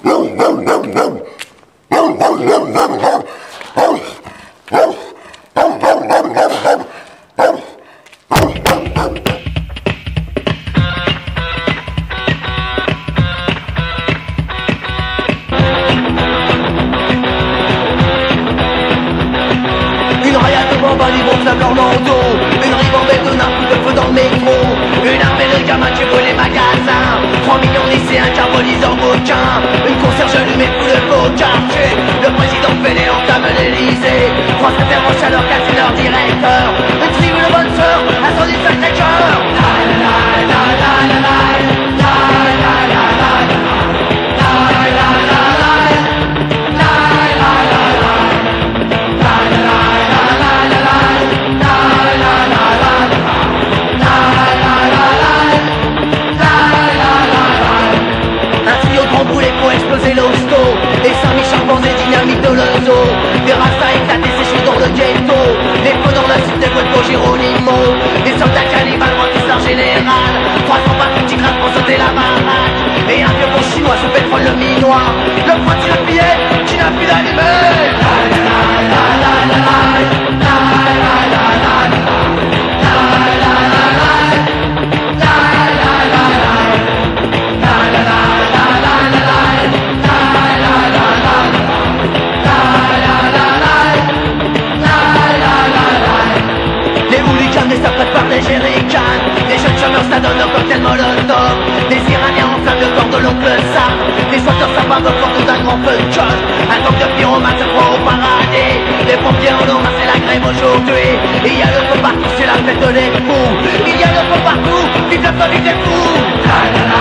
Une ribambelle de nains coup de feu dans le métro. Une armée de gamins qui brûlent les magasins. 3 millions de lycéens carbonisent leurs bouquins. Une concierge allumée pour le beau quartier. Le président Félé entame l'Elysée. France interroge à leur casser leur directeur. Une tribu de bonne sœur a son sacré cœur. Exploser l'hosto, et Saint-Michel pense des dynamites de l'ozo. Des rastas éclatés séchés dans le ghetto. Des feux dans la cité Puerto Geronimo. Des soldats cannibales remplissent leur général. 300 balles petits grades pour sauter la baraque. Et un vieux bon chinois sous pétrole le minois. Le pointu le billet qui n'a plus d'allumé. Des jerrycans, des jeunes chômeurs ça donne leur cocktail molotov. Des Iraniens en flamme de corps de l'oncle Sam. Des soigneurs sapins de porte d'un grand feu de choc. Un gang de pyromanes se croit au paradis. Les pompiers en hommage c'est la grève aujourd'hui. Il y a le feu partout, c'est la fête des fous. Il y a le feu partout, vive la famille des fous.